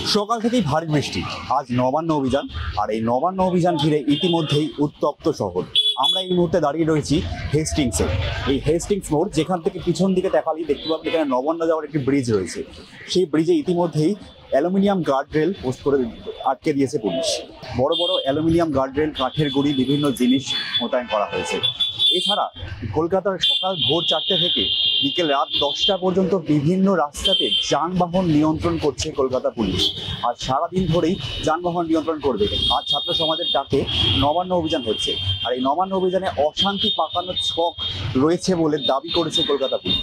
সকাল থেকেই ভারী বৃষ্টি, আজ নবান্ন অভিযান। আর এই নবান্ন অভিযান ঘিরে ইতিমধ্যেই উত্তপ্ত শহর। আমরা এই মুহূর্তে দাঁড়িয়ে রয়েছি হেস্টিংসে। এই হেস্টিংস মোড়, যেখান থেকে পিছন দিকে তাকালেই দেখতে পাবেন এখানে নবান্ন যাওয়ার একটি ব্রিজ রয়েছে। সেই ব্রিজে ইতিমধ্যেই অ্যালুমিনিয়াম গার্ডরেল পোস্ট করে আটকে দিয়েছে পুলিশ। বড় বড় অ্যালুমিনিয়াম গার্ডরেল, কাঠের গুঁড়ি, বিভিন্ন জিনিস মোতায়েন করা হয়েছে। এছাড়া কলকাতার সকাল ভোর 4টে থেকে বিকেল রাত 10টা পর্যন্ত বিভিন্ন রাস্তাতে যানবাহন নিয়ন্ত্রণ করছে কলকাতা পুলিশ। আর সারাদিন ধরেই যানবাহন নিয়ন্ত্রণ করবে। আজ ছাত্র সমাজের ডাকে নবান্ন অভিযান হচ্ছে। আর এই নবান্ন অভিযানে অশান্তি পাকানোর ছক রয়েছে বলে দাবি করেছে কলকাতা পুলিশ।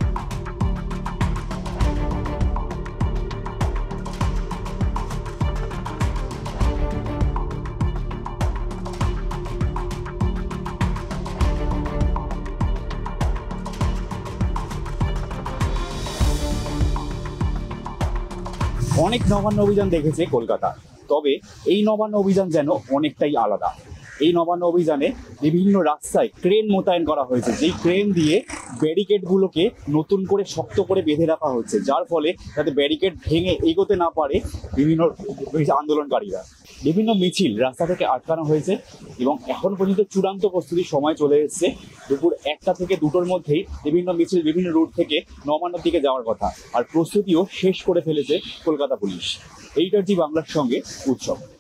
অনেক নবান্ন অভিযান দেখেছে কলকাতা, তবে এই নবান্ন অভিযান যেন অনেকটাই আলাদা। এই নবান্ন অভিযানে বিভিন্ন রাস্তায় ক্রেন মোতায়েন করা হয়েছে, যেই ক্রেন দিয়ে ব্যারিকেডগুলোকে নতুন করে শক্ত করে বেঁধে রাখা হচ্ছে, যার ফলে যাতে ব্যারিকেড ভেঙে এগোতে না পারে বিভিন্ন আন্দোলনকারীরা। বিভিন্ন মিছিল রাস্তা থেকে আটকানো হয়েছে এবং এখন পর্যন্ত চূড়ান্ত প্রস্তুতির সময় চলে এসেছে। দুপুর 1টা থেকে 2টোর মধ্যেই বিভিন্ন মিছিল বিভিন্ন রুট থেকে নবান্নর দিকে যাওয়ার কথা। আর প্রস্তুতিও শেষ করে ফেলেছে কলকাতা পুলিশ। এইটার জি বাংলার সঙ্গে উৎসব।